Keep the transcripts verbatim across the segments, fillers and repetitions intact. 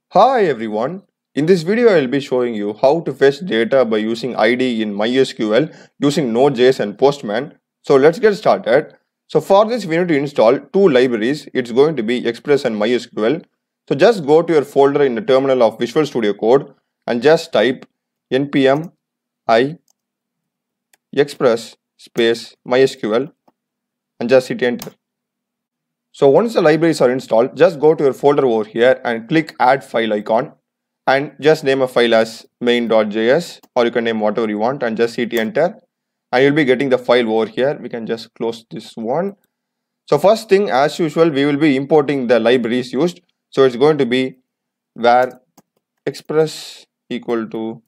Hi everyone, in this video I will be showing you how to fetch data by using I D in MySQL using Node.js and Postman. So let's get started. So for this we need to install two libraries. It's going to be Express and MySQL. So just go to your folder in the terminal of Visual Studio Code and just type npm i express space MySQL and just hit enter. So once the libraries are installed, just go to your folder over here and click add file icon and just name a file as main.js, or you can name whatever you want and just hit enter and you'll be getting the file over here. We can just close this one. So first thing, as usual, we will be importing the libraries used. So it's going to be var express equal to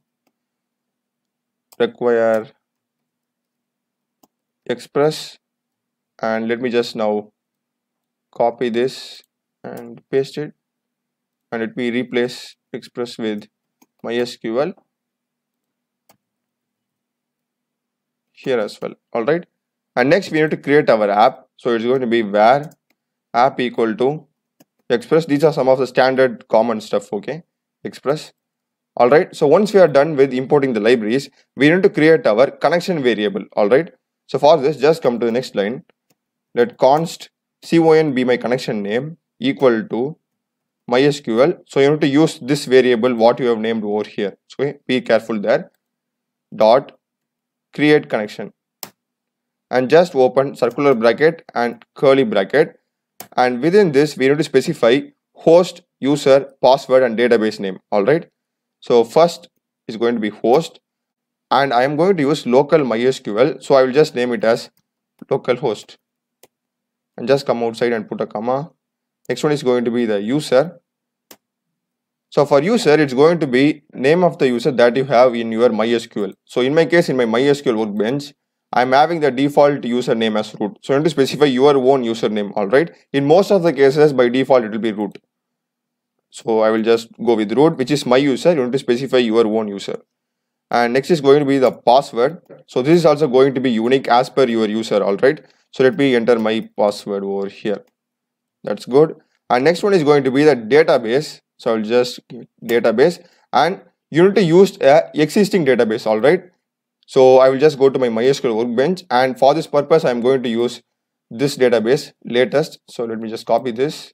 require express, and let me just now copy this and paste it, and let me replace express with MySQL here as well. All right, and next we need to create our app. So it's going to be var app equal to express. These are some of the standard common stuff. Okay, express. All right, so once we are done with importing the libraries, we need to create our connection variable. All right, so for this, just come to the next line. Let const con be my connection name equal to MySQL. So you need to use this variable what you have named over here. So be careful there. Dot create connection and just open circular bracket and curly bracket, and within this we need to specify host, user, password and database name. All right, so first is going to be host, and I am going to use local MySQL, so I will just name it as localhost and just come outside and put a comma. Next one is going to be the user. So for user, it's going to be name of the user that you have in your MySQL. So in my case, in my MySQL workbench, I'm having the default username as root. So you need to specify your own username. All right, in most of the cases by default it will be root, so I will just go with root, which is my user. You need to specify your own user. And next is going to be the password. So this is also going to be unique as per your user. All right, so let me enter my password over here. That's good. And next one is going to be the database. So I'll just database, and you need to use a existing database. All right, so I will just go to my MySQL workbench, and for this purpose I'm going to use this database latest. So let me just copy this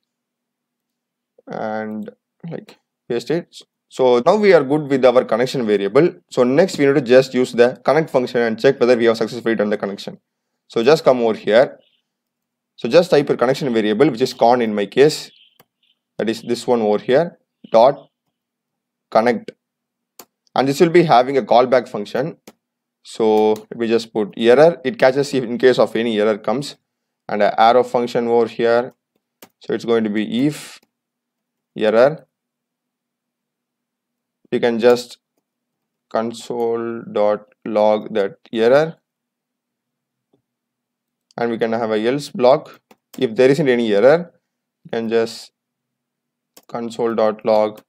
and like paste it. So now we are good with our connection variable. So next we need to just use the connect function and check whether we have successfully done the connection. So just come over here. So just type your connection variable, which is con in my case, that is this one over here, dot connect, and this will be having a callback function. So let me just put error. It catches if in case of any error comes, and an arrow function over here. So it's going to be if error. We can just console dot log that error, and we can have a else block. If there isn't any error, you can just console dot log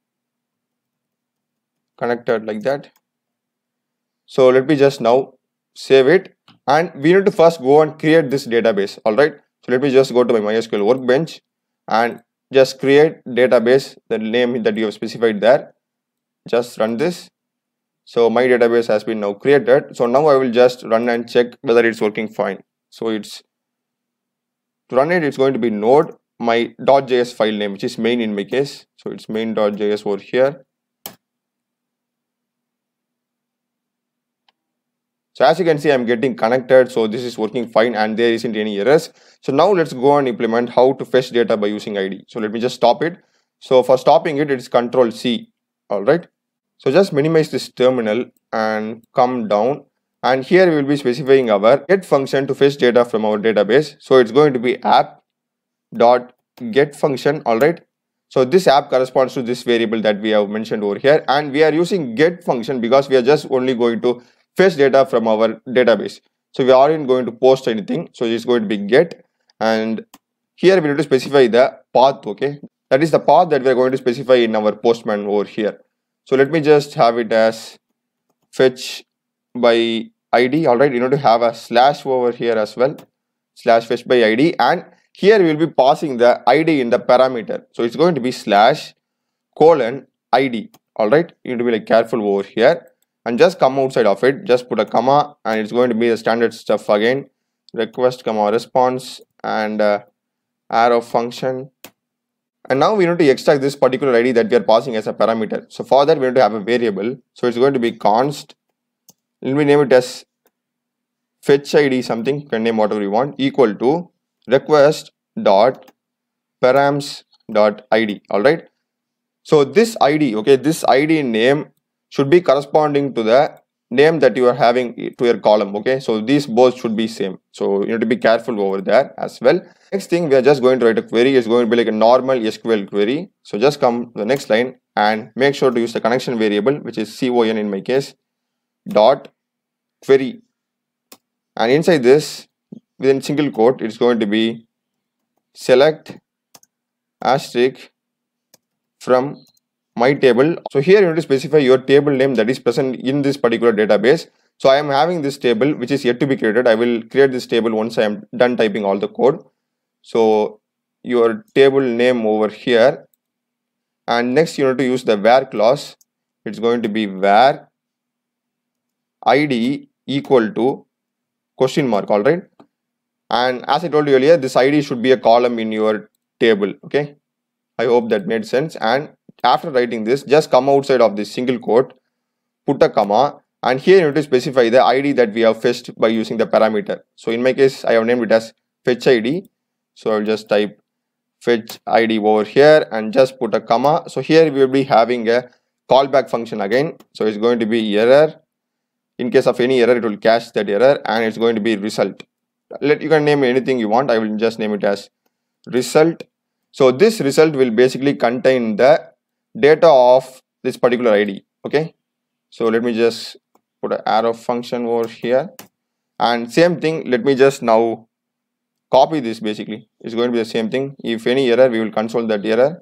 connected like that. So let me just now save it, and we need to first go and create this database. All right, so let me just go to my MySQL workbench and just create database, the name that you have specified there. Just run this. So my database has been now created. So now I will just run and check whether it's working fine. So it's to run it, it's going to be node my .js file name, which is main in my case. So it's main.js over here. So as you can see, I'm getting connected. So this is working fine and there isn't any errors. So now let's go and implement how to fetch data by using I D. So let me just stop it. So for stopping it, it's control C. All right. So just minimize this terminal and come down. And here we will be specifying our get function to fetch data from our database. So it's going to be app dot get function. All right, so this app corresponds to this variable that we have mentioned over here, and we are using get function because we are just only going to fetch data from our database. So we aren't going to post anything, so it's going to be get, and here we need to specify the path. Okay, that is the path that we are going to specify in our Postman over here. So let me just have it as fetch by I D. All right, you need to have a slash over here as well, slash fetch by I D, and here we will be passing the I D in the parameter. So it's going to be slash colon id. All right, you need to be like careful over here and just come outside of it, just put a comma, and it's going to be the standard stuff again, request comma response and uh, arrow function. And now we need to extract this particular id that we are passing as a parameter. So for that we need to have a variable, so it's going to be const, let me name it as fetch id something, you can name whatever you want, equal to request dot params dot id. All right, so this id, okay, this id name should be corresponding to the name that you are having to your column. Okay, so these both should be same, so you need to be careful over there as well. Next thing, we are just going to write a query. It's going to be like a normal S Q L query. So just come to the next line and make sure to use the connection variable, which is con in my case, dot query, and inside this within single quote it's going to be select asterisk from my table. So here you need to specify your table name that is present in this particular database. So I am having this table which is yet to be created. I will create this table once I am done typing all the code. So your table name over here, and next you need to use the where clause. It's going to be where id equal to question mark. All right, and as I told you earlier, this id should be a column in your table. Okay, I hope that made sense. And after writing this, just come outside of this single quote, put a comma, and here you need to specify the id that we have fetched by using the parameter. So in my case, I have named it as fetch id. So I'll just type fetch id over here and just put a comma. So here we will be having a callback function again. So it's going to be error. In case of any error, it will catch that error, and it's going to be result. Let you can name anything you want. I will just name it as result. So this result will basically contain the data of this particular id. Okay, so let me just put an arrow function over here, and same thing, let me just now copy this. Basically it's going to be the same thing. If any error, we will console that error.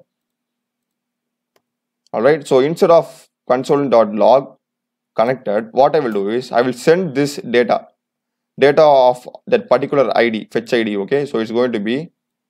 All right, so instead of console.log connected, what I will do is I will send this data data of that particular id, fetch id. Okay, so it's going to be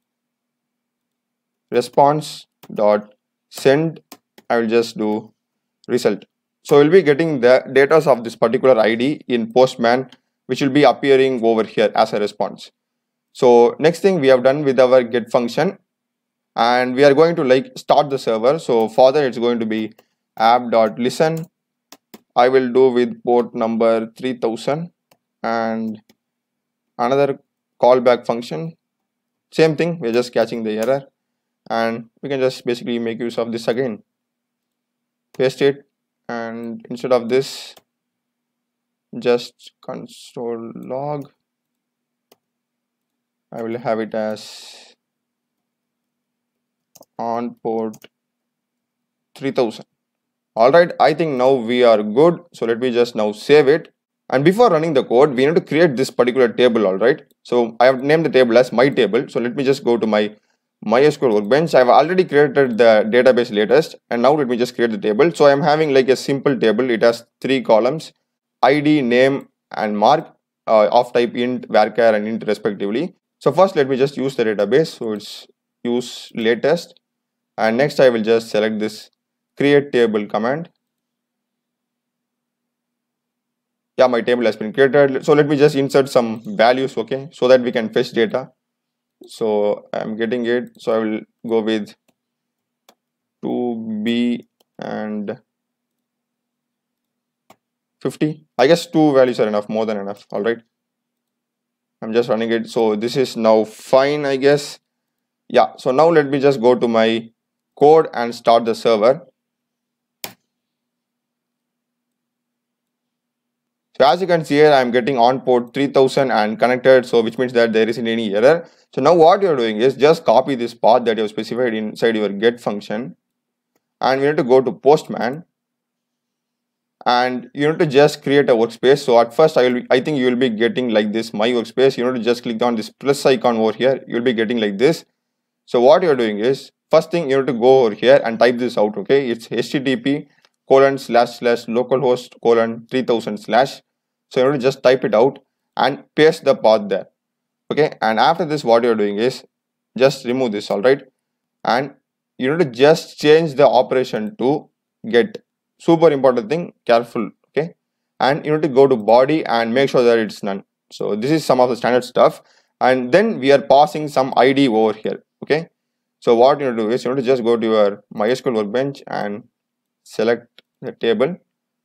response dot send, I will just do result. So we'll be getting the data of this particular id in Postman, which will be appearing over here as a response. So next thing, we have done with our get function, and we are going to like start the server. So for that, it's going to be app.listen. I will do with port number three thousand, and another callback function, same thing, we're just catching the error, and we can just basically make use of this again, paste it, and instead of this, just console log, I will have it as on port three thousand. All right, I think now we are good. So let me just now save it. And before running the code, we need to create this particular table. All right, so I have named the table as my table. So let me just go to my MySQL workbench. I have already created the database latest, and now let me just create the table. So I am having like a simple table. It has three columns: id, name, and mark, uh, of type int, varchar, and int respectively. So first, let me just use the database. So it's use latest, and next I will just select this create table command. Yeah, my table has been created. So let me just insert some values, okay, so that we can fetch data. So I'm getting it. So I will go with two B and fifty. I guess two values are enough, more than enough. All right, I'm just running it. So this is now fine, I guess. Yeah, so now let me just go to my code and start the server. So as you can see here, I'm getting on port three thousand and connected, so which means that there isn't any error. So now what you're doing is just copy this path that you have specified inside your get function, and we need to go to Postman, and you need to just create a workspace. So at first, I will be, I think you will be getting like this, my workspace. You need to just click on this plus icon over here. You'll be getting like this. So what you're doing is, first thing, you need to go over here and type this out. Okay, it's H T T P colon slash slash localhost colon three thousand slash. So you need to just type it out and paste the path there. Okay, and after this, what you're doing is just remove this. All right, and you need to just change the operation to get. Super important thing, careful, okay? And you need to go to body and make sure that it's none. So this is some of the standard stuff, and then we are passing some I D over here, okay? So what you need to do is you need to just go to your MySQL workbench and select the table.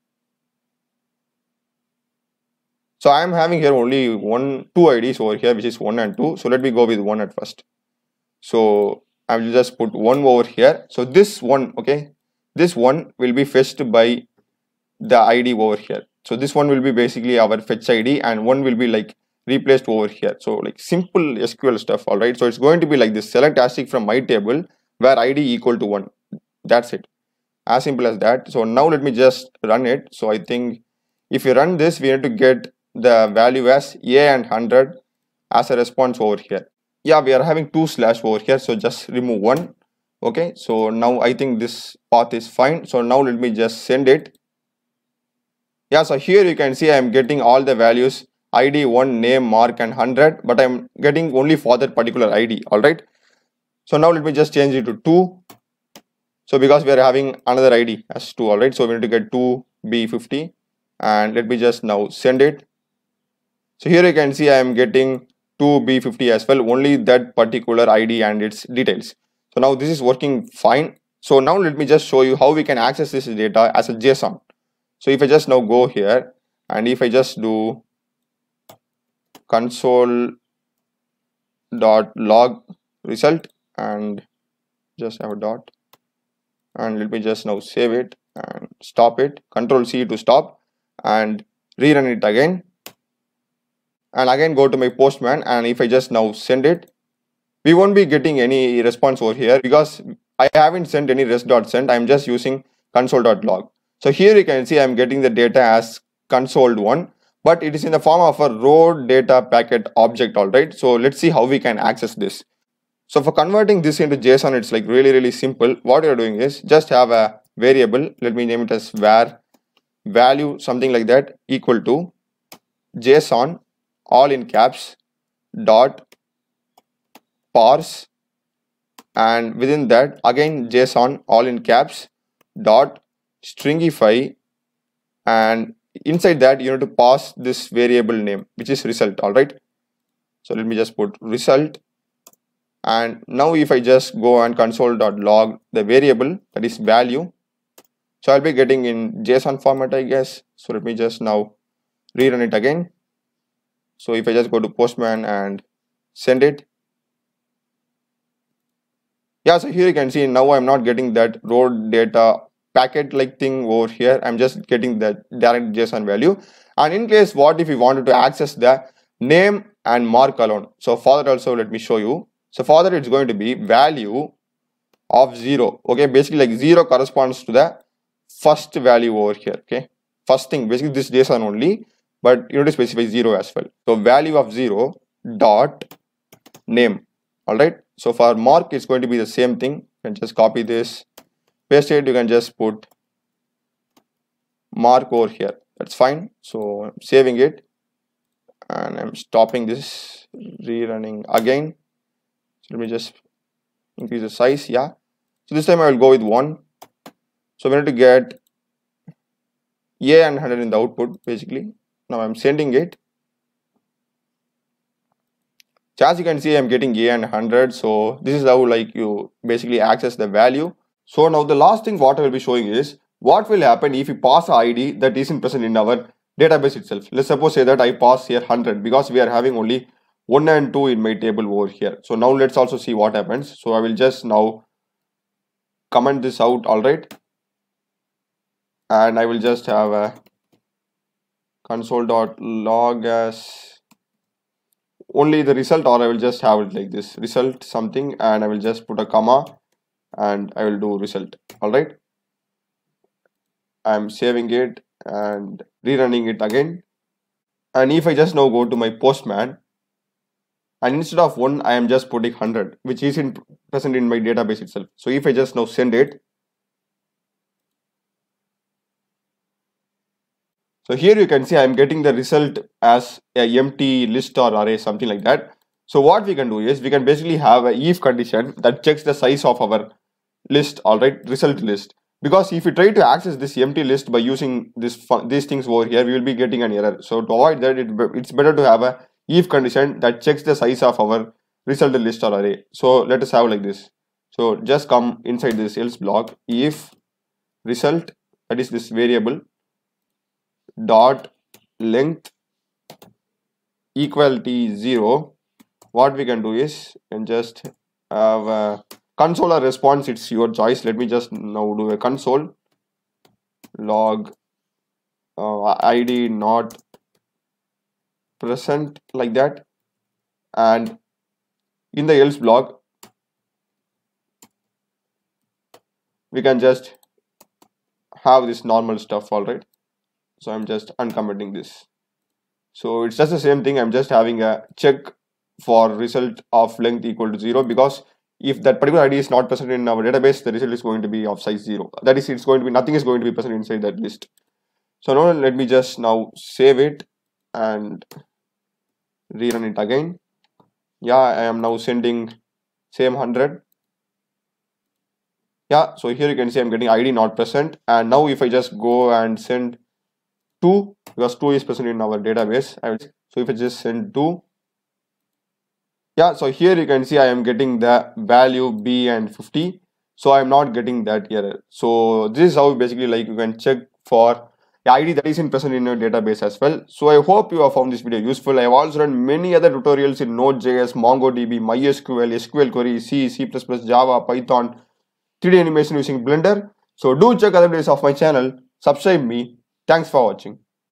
So I am having here only one, two I Ds over here, which is one and two. So let me go with one at first. So I will just put one over here. So this one, okay, this one will be fetched by the I D over here. So this one will be basically our fetch I D, and one will be like replaced over here. So like simple S Q L stuff, all right. So it's going to be like this: select asterisk from my table where I D equal to one. That's it. As simple as that. So now let me just run it. So I think if you run this, we need to get the value as A and one hundred as a response over here. Yeah, we are having two slash over here, so just remove one. Okay, so now I think this path is fine. So now let me just send it. Yeah, so here you can see I am getting all the values: I D, one, name, mark, and one hundred, but I'm getting only for that particular I D. All right, so now let me just change it to two. So because we are having another I D as two, all right, so we need to get two B fifty, and let me just now send it. So here you can see I am getting two B fifty as well, only that particular I D and its details. So now this is working fine. So now let me just show you how we can access this data as a JSON. So if I just now go here, and if I just do console dot log result and just have a dot, and let me just now save it and stop it, control C to stop, and rerun it again, and again go to my Postman, and if I just now send it, we won't be getting any response over here because I haven't sent any rest.send. I'm just using console dot log. So here you can see I'm getting the data as console one, but it is in the form of a raw data packet object, all right. So let's see how we can access this. So for converting this into JSON, it's like really, really simple. What you're doing is just have a variable. Let me name it as var value, something like that, equal to JSON, all in caps, dot parse, and within that again JSON, all in caps, dot stringify, and inside that you need to pass this variable name, which is result, all right. So let me just put result, and now if I just go and console dot log the variable, that is value, so I'll be getting in JSON format, I guess. So let me just now rerun it again. So if I just go to Postman and send it, yeah, so here you can see now I'm not getting that raw data packet like thing over here. I'm just getting the direct JSON value. And in case what if we wanted to access the name and mark alone, so for that also let me show you. So for that it's going to be value of zero. Okay, basically like zero corresponds to the first value over here. Okay, first thing, basically this JSON only, but you need to specify zero as well. So value of zero dot name. All right, so for mark it's going to be the same thing. You can just copy this, paste it, you can just put mark over here. That's fine. So I'm saving it and I'm stopping this, rerunning again. So let me just increase the size. Yeah, so this time I will go with one. So we need to get A and one hundred in the output basically. Now I'm sending it. So as you can see, I'm getting A and one hundred. So this is how like you basically access the value. So now the last thing what I will be showing is what will happen if you pass an I D that isn't present in our database itself. Let's suppose say that I pass here one hundred because we are having only one and two in my table over here. So now let's also see what happens. So I will just now comment this out, all right. And I will just have a console.log as only the result, or I will just have it like this, result something, and I will just put a comma and I will do result, all right. I'm saving it and rerunning it again. And if I just now go to my Postman, and instead of one, I am just putting one hundred, which isn't present in my database itself. So if I just now send it, so here you can see I'm getting the result as a empty list or array, something like that. So what we can do is we can basically have a if condition that checks the size of our list, all right, result list. Because if you try to access this empty list by using this these things over here, we will be getting an error. So to avoid that, it, it's better to have a if condition that checks the size of our result list or array. So let us have like this. So just come inside this else block, if result, that is this variable, dot length equal to zero. What we can do is and just have a console or response, it's your choice. Let me just now do a console log uh, id not present, like that, and in the else block we can just have this normal stuff, all right. So I'm just uncommenting this. So it's just the same thing. I'm just having a check for result of length equal to zero, because if that particular I D is not present in our database, the result is going to be of size zero. That is, it's going to be nothing is going to be present inside that list. So now let me just now save it and rerun it again. Yeah, I am now sending same one hundred. Yeah, so here you can see I'm getting I D not present. And now if I just go and send two, because two is present in our database, I will, so if I just send two, yeah, so here you can see I am getting the value B and fifty. So I am not getting that error. So this is how basically like you can check for the I D that isn't present in your database as well. So I hope you have found this video useful. I have also done many other tutorials in Node.js, MongoDB, MySQL, S Q L query, C, C plus plus, Java, Python, three D animation using Blender. So do check other videos of my channel, subscribe me. Thanks for watching.